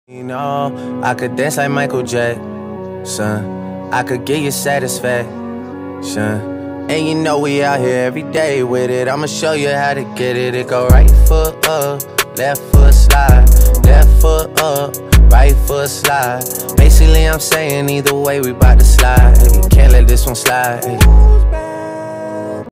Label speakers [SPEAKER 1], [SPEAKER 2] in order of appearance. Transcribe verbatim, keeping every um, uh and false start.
[SPEAKER 1] You know, I could dance like Michael Jackson. I could give you satisfaction. And you know we out here every day with it. I'ma show you how to get it. It go right foot up, left foot slide, left foot up, right foot slide. Basically I'm saying either way we bout to slide. You can't let this one slide.